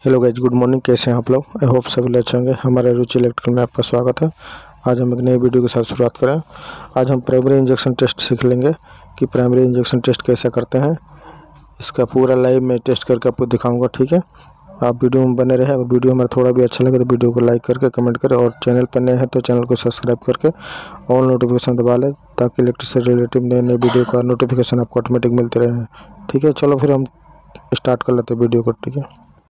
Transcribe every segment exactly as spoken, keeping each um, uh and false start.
Hello guys, good morning. कैसे हैं आप लोग? आई होप सभी लोग अच्छे होंगे। हमारे रुचि इलेक्ट्रिकल में आपका स्वागत है। आज हम एक नई वीडियो के साथ शुरुआत करें। आज हम प्राइमरी इंजेक्शन टेस्ट सीख लेंगे कि प्राइमरी इंजेक्शन टेस्ट कैसे करते हैं। इसका पूरा लाइव मैं टेस्ट करके आपको दिखाऊंगा, ठीक है। आप वीडियो में बने रहे। अगर वीडियो हमारा थोड़ा भी अच्छा लगे तो वीडियो को लाइक करके कमेंट करें, और चैनल पर नए हैं तो चैनल को सब्सक्राइब करके ऑल नोटिफिकेशन दबा लें, ताकि इलेक्ट्रिक से रिलेटिव नए नए वीडियो का नोटिफिकेशन आपको ऑटोमेटिक मिलते रहे, ठीक है। चलो फिर हम स्टार्ट कर लेते हैं वीडियो को, ठीक है।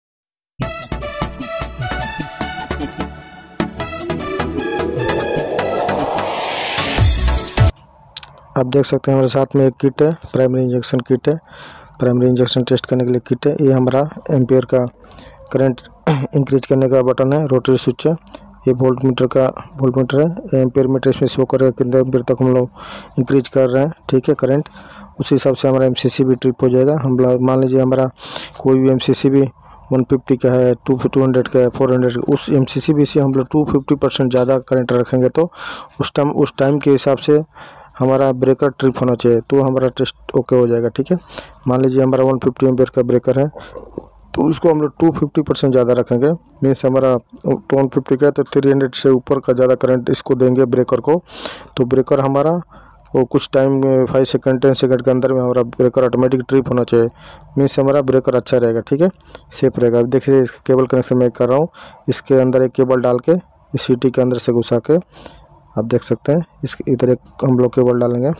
आप देख सकते हैं हमारे साथ में एक किट है, प्राइमरी इंजेक्शन किट है। प्राइमरी इंजेक्शन टेस्ट करने के लिए किट है। ये हमारा एम्पियर का करंट इंक्रीज करने का बटन है, रोटरी स्विच है। ये वोल्ट मीटर का वोल्ट मीटर है। एम्पियर मीटर इसमें शो करेगा कितने एम्पियर तक हम लोग इंक्रीज कर रहे हैं, ठीक है, करंट। उसी हिसाब से हमारा एमसीसी भी ट्रिप हो जाएगा। हम मान लीजिए हमारा कोई भी एमसीसी भी वन फिफ्टी का है, टू टू हंड्रेड का है, फोर हंड्रेड का, उस एमसीसी भी से हम लोग टू फिफ्टी परसेंट ज़्यादा करंट रखेंगे तो उस टाइम उस टाइम के हिसाब से हमारा ब्रेकर ट्रिप होना चाहिए, तो हमारा टेस्ट ओके हो जाएगा, ठीक है। मान लीजिए हमारा वन फिफ्टी एम्पियर का ब्रेकर है, तो उसको हम लोग टू फिफ्टी परसेंट ज़्यादा रखेंगे। मीन्स हमारा वन फिफ्टी का है तो थ्री हंड्रेड से ऊपर का ज़्यादा करंट इसको देंगे ब्रेकर को, तो ब्रेकर हमारा वो कुछ time five second ten second के अंदर में हमारा ब्रेकर ऑटोमेटिक ट्रिप होना चाहिए। मीन्स हमारा ब्रेकर अच्छा रहेगा, ठीक है, सेफ रहेगा। अब देखिए केबल कनेक्शन मैं कर रहा हूँ। इसके अंदर एक केबल डाल के इस सीटी के अंदर से घुसा के आप देख सकते हैं, इस इधर एक हम लोग केबल डालेंगे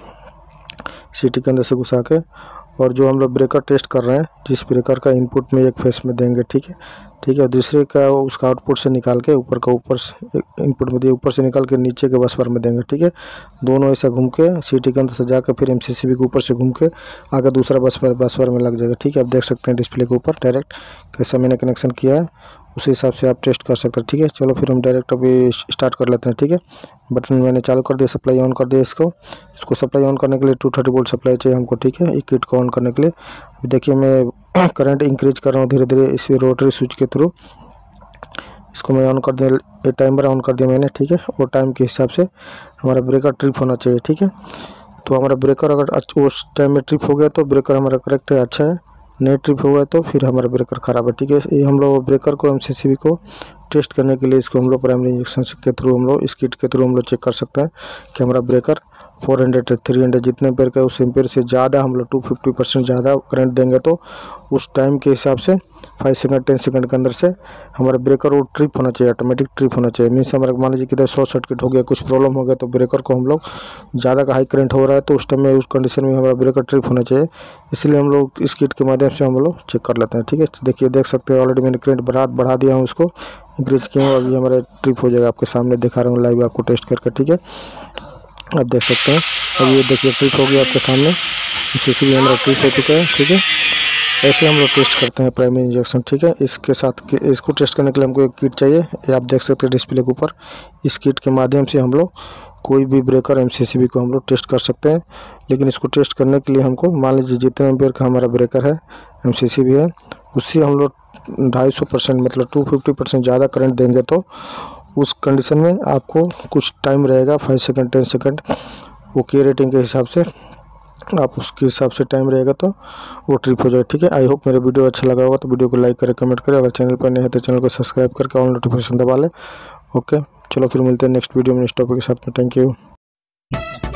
सीटी के अंदर से घुसा के, और जो हम लोग ब्रेकर टेस्ट कर रहे हैं जिस ब्रेकर का इनपुट में एक फेस में देंगे, ठीक है ठीक है, दूसरे का उसका आउटपुट से निकाल के ऊपर का ऊपर इनपुट में दिए ऊपर से निकाल के नीचे के बस बार में देंगे, ठीक है। दोनों ऐसा घूम के सीटी के अंदर से जाकर फिर एमसीसीबी के ऊपर से घूम के आगे दूसरा बस बार बस बार में लग जाएगा, ठीक है। आप देख सकते हैं डिस्प्ले के ऊपर डायरेक्ट कैसा मैंने कनेक्शन किया है, उसी हिसाब से आप टेस्ट कर सकते हैं, ठीक है। चलो फिर हम डायरेक्ट अभी स्टार्ट कर लेते हैं, ठीक है। बटन मैंने चालू कर दिया, सप्लाई ऑन कर दिया। इसको इसको सप्लाई ऑन करने के लिए टू थर्टी वोल्ट सप्लाई चाहिए हमको, ठीक है, एक किट को ऑन करने के लिए। अभी देखिए मैं करंट इंक्रीज कर रहा हूँ धीरे धीरे इस रोटरी स्विच के थ्रू। इसको मैं ऑन कर दिया, ये टाइमर ऑन कर दिया मैंने, ठीक है। वो टाइम के हिसाब से हमारा ब्रेकर ट्रिप होना चाहिए, ठीक है। तो हमारा ब्रेकर अगर उस टाइम में ट्रिप हो गया तो ब्रेकर हमारा करेक्ट है, अच्छा है। नहीं ट्रिप हो गया तो फिर हमारा ब्रेकर ख़राब है, ठीक है। ये हम लोग ब्रेकर को एमसीसीबी को टेस्ट करने के लिए इसको हम लोग प्राइमरी इंजेक्शन के थ्रू हम लोग इस किट के थ्रू हम लोग चेक कर सकते हैं कि हमारा breaker four hundred three hundred जितने एम्पेयर का उस एम्पेयर से ज़्यादा हम लोग टू फिफ्टी परसेंट ज़्यादा करंट देंगे तो उस टाइम के हिसाब से फाइव सेकंड टेन सेकंड के अंदर से हमारा ब्रेकर वो ट्रिप होना चाहिए, ऑटोमेटिक ट्रिप होना चाहिए। मीन्स हमारा मान लीजिए किधर शॉर्ट सर्किट हो गया, कुछ प्रॉब्लम हो गया, तो ब्रेकर को हम लोग ज़्यादा का हाई करंट हो रहा है तो उस टाइम में उस कंडीशन में हमारा ब्रेकर ट्रिप होना चाहिए। इसलिए हम लोग इस किट के माध्यम से हम लोग चेक कर लेते हैं, ठीक है। देखिए देख सकते हैं ऑलरेडी मैंने करंट बढ़ा बढ़ा दिया हूँ, उसको इंक्रीज किया हूँ। अभी हमारा ट्रिप हो जाएगा, आपके सामने दिखा रहा हूँ लाइव आपको टेस्ट करके, ठीक है। आप देख सकते हैं अभी ये देखिए ट्रिप हो गया आपके सामने, सीसी भी हमारा ट्रिप हो चुका है, ठीक है। ऐसे हम लोग टेस्ट करते हैं प्राइमरी इंजेक्शन, ठीक है। इसके साथ इसको टेस्ट करने के लिए हमको एक किट चाहिए, ये आप देख सकते हैं डिस्प्ले के ऊपर। इस किट के माध्यम से हम लोग कोई भी ब्रेकर एमसीसीबी को हम लोग टेस्ट कर सकते हैं। लेकिन इसको टेस्ट करने के लिए हमको मान लीजिए जितने एम्पियर का हमारा ब्रेकर है एमसीसीबी है, उससे हम लोग ढाई सौ परसेंट मतलब टू फिफ्टी परसेंट ज़्यादा करंट देंगे तो उस कंडीशन में आपको कुछ टाइम रहेगा, फाइव सेकंड टेन सेकंड, वो के रेटिंग के हिसाब से आप उसके हिसाब से टाइम रहेगा तो वो ट्रिप हो जाए, ठीक है। आई होप मेरा वीडियो अच्छा लगा होगा तो वीडियो को लाइक करें, कमेंट करें। अगर चैनल पर नहीं है तो चैनल को सब्सक्राइब करके ऑल नोटिफिकेशन दबा लें, ओके। चलो फिर मिलते हैं नेक्स्ट वीडियो में नेक्स्ट टॉपिक के साथ में। Thank you.